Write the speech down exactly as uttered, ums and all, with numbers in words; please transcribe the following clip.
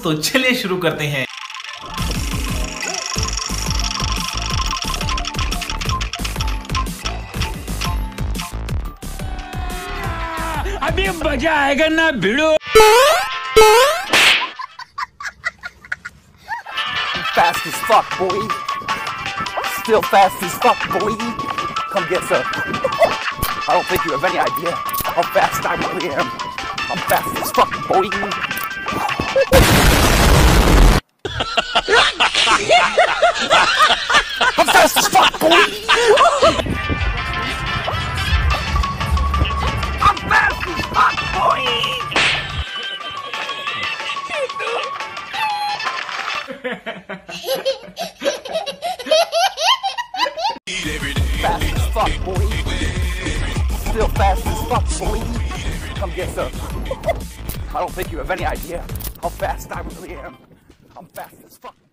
तो चलिए शुरू करते हैं। अभी मजा आएगा ना भिड़ो। Fast as fuck, boy. Still fast as fuck, boy. Come get some. I don't think you have any idea how fast I really am. I'm fast as fuck, boy. I'm fast as fuck, boy. I'm fast as fuck, boy. Fast as fuck, boy. Still fast as fuck, boy. Come get some. I don't think you have any idea how fast I really am. I'm fast as fuck.